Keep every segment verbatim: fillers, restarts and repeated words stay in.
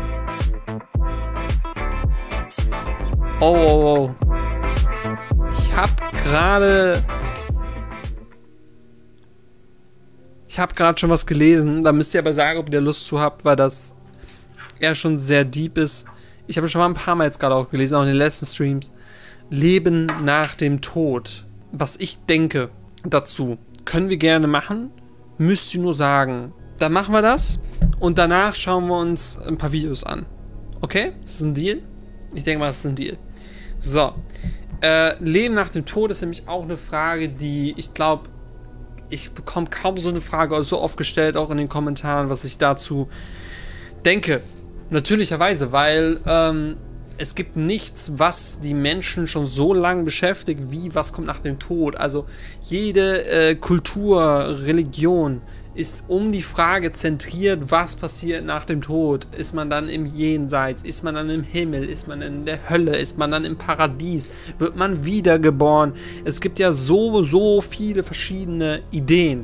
Oh, oh, oh. Ich habe gerade... Ich habe gerade schon was gelesen. Da müsst ihr aber sagen, ob ihr Lust zu habt, weil das eher schon sehr deep ist. Ich habe schon mal ein paar Mal jetzt gerade auch gelesen, auch in den letzten Streams. Leben nach dem Tod. Was ich denke dazu, können wir gerne machen. Müsst ihr nur sagen. Dann machen wir das und danach schauen wir uns ein paar Videos an. Okay? Das ist ein Deal? Ich denke mal, das ist ein Deal. So. Äh, Leben nach dem Tod ist nämlich auch eine Frage, die ich glaube, ich bekomme kaum so eine Frage so oft gestellt, auch in den Kommentaren, was ich dazu denke. Natürlicherweise, weil ähm, es gibt nichts, was die Menschen schon so lange beschäftigt, wie was kommt nach dem Tod. Also jede äh, Kultur, Religion ist um die Frage zentriert, was passiert nach dem Tod. Ist man dann im Jenseits? Ist man dann im Himmel? Ist man in der Hölle? Ist man dann im Paradies? Wird man wiedergeboren? Es gibt ja so, so viele verschiedene Ideen.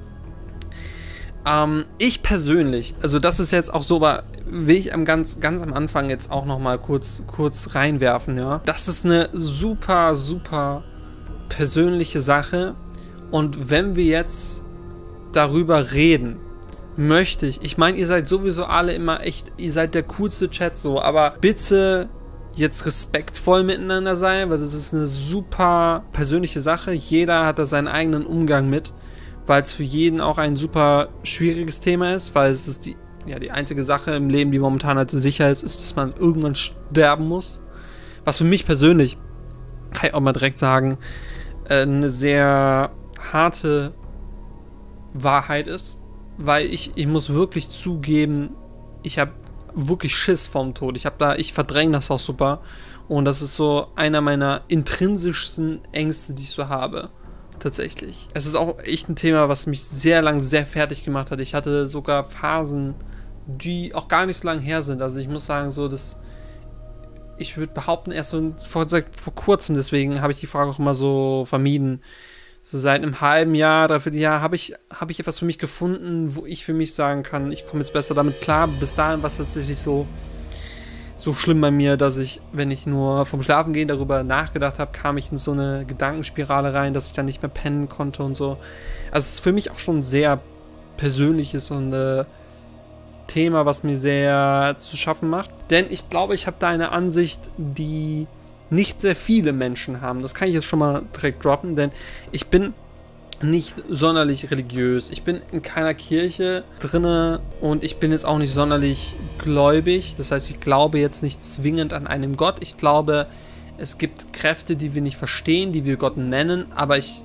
Ähm, ich persönlich, also das ist jetzt auch so, aber will ich am ganz, ganz am Anfang jetzt auch nochmal kurz, kurz reinwerfen, ja. Das ist eine super, super persönliche Sache und wenn wir jetzt darüber reden, möchte ich, ich meine, ihr seid sowieso alle immer echt, ihr seid der coolste Chat so, aber bitte jetzt respektvoll miteinander sein, weil das ist eine super persönliche Sache, jeder hat da seinen eigenen Umgang mit, weil es für jeden auch ein super schwieriges Thema ist, weil es ist die, ja, die einzige Sache im Leben, die momentan halt so sicher ist, ist, dass man irgendwann sterben muss. Was für mich persönlich, kann ich auch mal direkt sagen, eine sehr harte Wahrheit ist, weil ich, ich muss wirklich zugeben, ich habe wirklich Schiss vorm Tod. Ich habe da, ich verdränge das auch super und das ist so einer meiner intrinsischsten Ängste, die ich so habe. Tatsächlich. Es ist auch echt ein Thema, was mich sehr lang sehr fertig gemacht hat. Ich hatte sogar Phasen, die auch gar nicht so lange her sind. Also ich muss sagen, so dass ich würde behaupten, erst so vor, vor kurzem, deswegen habe ich die Frage auch immer so vermieden. So seit einem halben Jahr, dreiviertel Jahr habe ich, habe ich etwas für mich gefunden, wo ich für mich sagen kann, ich komme jetzt besser damit klar. Bis dahin war es tatsächlich so so schlimm bei mir, dass ich, wenn ich nur vom Schlafengehen darüber nachgedacht habe, kam ich in so eine Gedankenspirale rein, dass ich dann nicht mehr pennen konnte und so. Also es ist für mich auch schon ein sehr persönliches und äh, Thema, was mir sehr zu schaffen macht. Denn ich glaube, ich habe da eine Ansicht, die nicht sehr viele Menschen haben. Das kann ich jetzt schon mal direkt droppen, denn ich bin nicht sonderlich religiös. Ich bin in keiner Kirche drinne und ich bin jetzt auch nicht sonderlich gläubig. Das heißt, ich glaube jetzt nicht zwingend an einen Gott. Ich glaube, es gibt Kräfte, die wir nicht verstehen, die wir Gott nennen, aber ich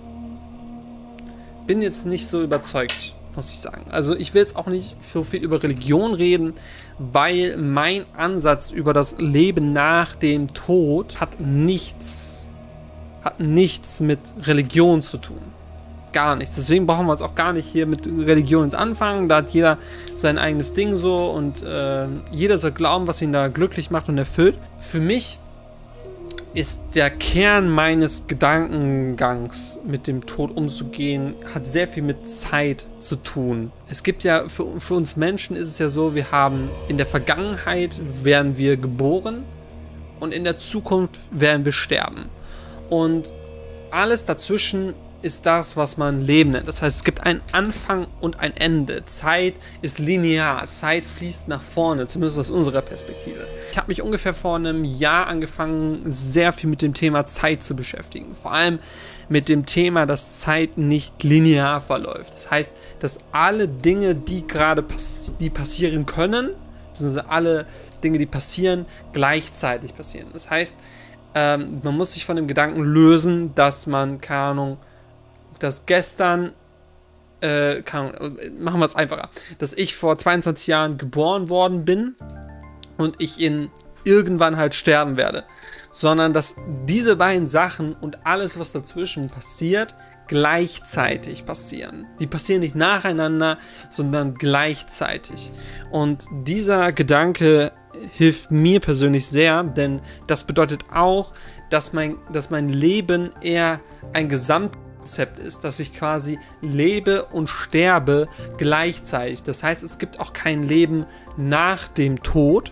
bin jetzt nicht so überzeugt, muss ich sagen. Also ich will jetzt auch nicht so viel über Religion reden, weil mein Ansatz über das Leben nach dem Tod hat nichts, hat nichts mit Religion zu tun. Gar nichts. Deswegen brauchen wir uns auch gar nicht hier mit Religion ins Anfangen. Da hat jeder sein eigenes Ding so und äh, jeder soll glauben, was ihn da glücklich macht und erfüllt. Für mich ist der Kern meines Gedankengangs, mit dem Tod umzugehen, hat sehr viel mit Zeit zu tun. Es gibt ja, für, für uns Menschen ist es ja so, wir haben in der Vergangenheit werden wir geboren und in der Zukunft werden wir sterben. Und alles dazwischen ist das, was man Leben nennt. Das heißt, es gibt einen Anfang und ein Ende. Zeit ist linear. Zeit fließt nach vorne, zumindest aus unserer Perspektive. Ich habe mich ungefähr vor einem Jahr angefangen, sehr viel mit dem Thema Zeit zu beschäftigen. Vor allem mit dem Thema, dass Zeit nicht linear verläuft. Das heißt, dass alle Dinge, die gerade pass die passieren können, beziehungsweise alle Dinge, die passieren, gleichzeitig passieren. Das heißt, ähm, man muss sich von dem Gedanken lösen, dass man, keine Ahnung, dass gestern, äh, keine Ahnung, machen wir es einfacher, dass ich vor zweiundzwanzig Jahren geboren worden bin und ich in irgendwann halt sterben werde, sondern dass diese beiden Sachen und alles, was dazwischen passiert, gleichzeitig passieren. Die passieren nicht nacheinander, sondern gleichzeitig. Und dieser Gedanke hilft mir persönlich sehr, denn das bedeutet auch, dass mein, dass mein Leben eher ein Gesamtkonzept ist, dass ich quasi lebe und sterbe gleichzeitig. Das heißt, es gibt auch kein Leben nach dem Tod,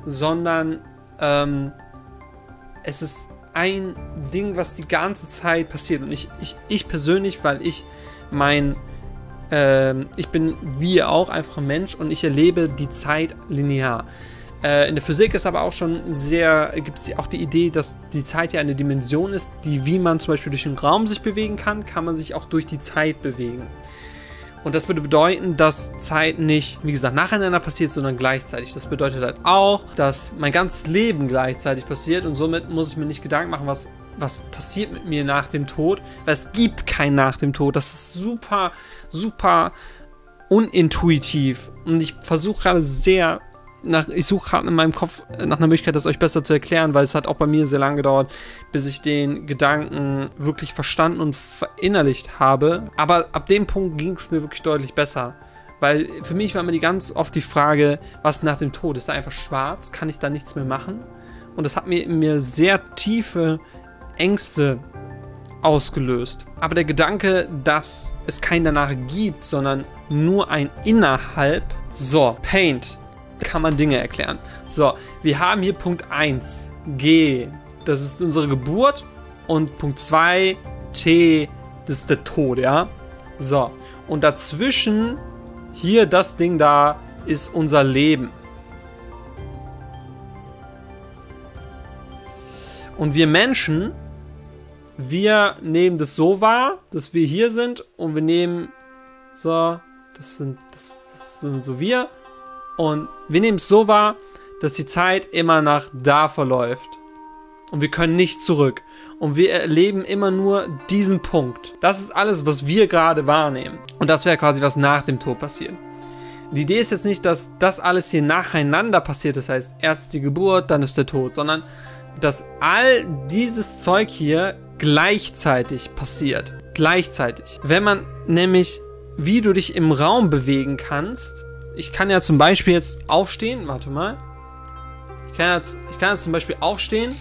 sondern ähm, es ist ein Ding, was die ganze Zeit passiert. Und ich, ich, ich persönlich, weil ich mein, ähm, ich bin wie ihr auch einfach ein Mensch und ich erlebe die Zeit linear. Äh, in der Physik ist aber auch schon sehr, gibt es auch die Idee, dass die Zeit ja eine Dimension ist, die, wie man zum Beispiel durch den Raum sich bewegen kann, kann man sich auch durch die Zeit bewegen. Und das würde bedeuten, dass Zeit nicht, wie gesagt, nacheinander passiert, sondern gleichzeitig. Das bedeutet halt auch, dass mein ganzes Leben gleichzeitig passiert und somit muss ich mir nicht Gedanken machen, was, was passiert mit mir nach dem Tod, weil es gibt kein nach dem Tod. Das ist super, super unintuitiv und ich versuche gerade sehr, nach, ich suche gerade in meinem Kopf nach einer Möglichkeit, das euch besser zu erklären, weil es hat auch bei mir sehr lange gedauert, bis ich den Gedanken wirklich verstanden und verinnerlicht habe. Aber ab dem Punkt ging es mir wirklich deutlich besser. Weil für mich war immer die ganz oft die Frage, was nach dem Tod? Ist da einfach schwarz? Kann ich da nichts mehr machen? Und das hat mir in mir sehr tiefe Ängste ausgelöst. Aber der Gedanke, dass es kein Danach gibt, sondern nur ein Innerhalb. So, Paint. Kann man Dinge erklären. So, wir haben hier Punkt eins, G, das ist unsere Geburt und Punkt zwei, T, das ist der Tod, ja? So, und dazwischen, hier das Ding da, ist unser Leben. Und wir Menschen, wir nehmen das so wahr, dass wir hier sind und wir nehmen, so, das sind, das, das sind so wir. Und wir nehmen es so wahr, dass die Zeit immer nach da verläuft. Und wir können nicht zurück. Und wir erleben immer nur diesen Punkt. Das ist alles, was wir gerade wahrnehmen. Und das wäre quasi, was nach dem Tod passiert. Die Idee ist jetzt nicht, dass das alles hier nacheinander passiert. Das heißt, erst ist die Geburt, dann ist der Tod. Sondern, dass all dieses Zeug hier gleichzeitig passiert. Gleichzeitig. Wenn man nämlich, wie du dich im Raum bewegen kannst. Ich kann ja zum Beispiel jetzt aufstehen. Warte mal. Ich kann jetzt, ich kann jetzt zum Beispiel aufstehen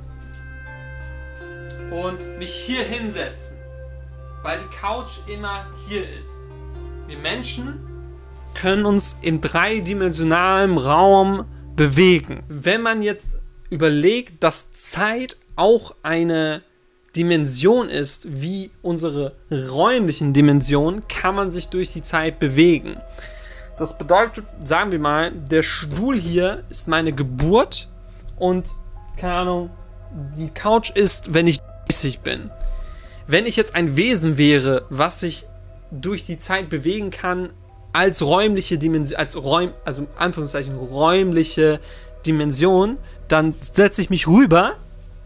und mich hier hinsetzen, weil die Couch immer hier ist. Wir Menschen können uns im dreidimensionalen Raum bewegen. Wenn man jetzt überlegt, dass Zeit auch eine Dimension ist, wie unsere räumlichen Dimensionen, kann man sich durch die Zeit bewegen. Das bedeutet, sagen wir mal, der Stuhl hier ist meine Geburt und, keine Ahnung, die Couch ist, wenn ich dreißig bin. Wenn ich jetzt ein Wesen wäre, was sich durch die Zeit bewegen kann, als räumliche Dimension, als Räum, also in Anführungszeichen räumliche Dimension, dann setze ich mich rüber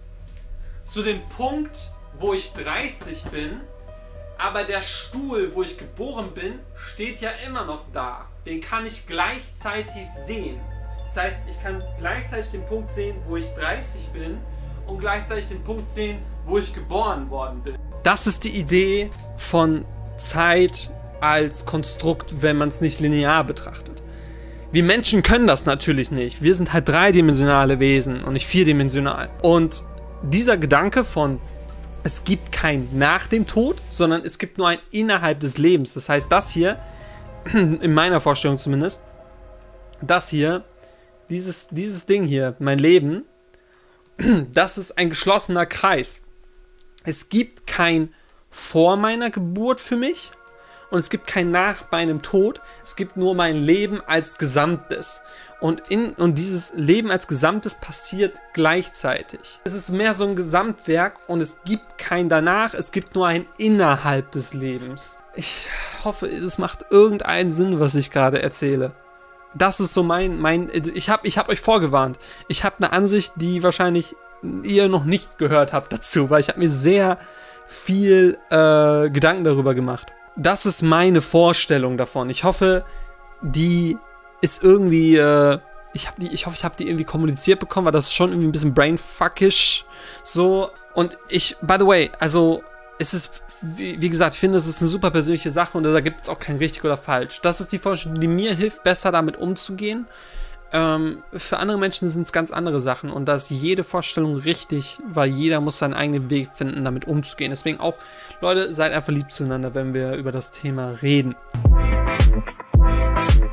zu dem Punkt, wo ich dreißig bin, aber der Stuhl, wo ich geboren bin, steht ja immer noch da. Den kann ich gleichzeitig sehen. Das heißt, ich kann gleichzeitig den Punkt sehen, wo ich dreißig bin und gleichzeitig den Punkt sehen, wo ich geboren worden bin. Das ist die Idee von Zeit als Konstrukt, wenn man es nicht linear betrachtet. Wir Menschen können das natürlich nicht. Wir sind halt dreidimensionale Wesen und nicht vierdimensional. Und dieser Gedanke von es gibt kein nach dem Tod, sondern es gibt nur ein innerhalb des Lebens. Das heißt, das hier, in meiner Vorstellung zumindest, das hier, dieses, dieses Ding hier, mein Leben, das ist ein geschlossener Kreis. Es gibt kein vor meiner Geburt für mich und es gibt kein nach meinem Tod. Es gibt nur mein Leben als Gesamtes. Und, in, und dieses Leben als Gesamtes passiert gleichzeitig. Es ist mehr so ein Gesamtwerk und es gibt kein danach, es gibt nur ein innerhalb des Lebens. Ich hoffe, es macht irgendeinen Sinn, was ich gerade erzähle. Das ist so mein, mein ich habe ich hab euch vorgewarnt. Ich habe eine Ansicht, die wahrscheinlich ihr noch nicht gehört habt dazu, weil ich habe mir sehr viel äh, Gedanken darüber gemacht. Das ist meine Vorstellung davon. Ich hoffe, die ist irgendwie, äh, ich, hab die, ich hoffe, ich habe die irgendwie kommuniziert bekommen, weil das ist schon irgendwie ein bisschen brainfuckisch so. Und ich, by the way, also es ist, wie, wie gesagt, ich finde, es ist eine super persönliche Sache und da gibt es auch kein richtig oder falsch. Das ist die Vorstellung, die mir hilft, besser damit umzugehen. Ähm, für andere Menschen sind es ganz andere Sachen und da ist jede Vorstellung richtig, weil jeder muss seinen eigenen Weg finden, damit umzugehen. Deswegen auch, Leute, seid einfach lieb zueinander, wenn wir über das Thema reden.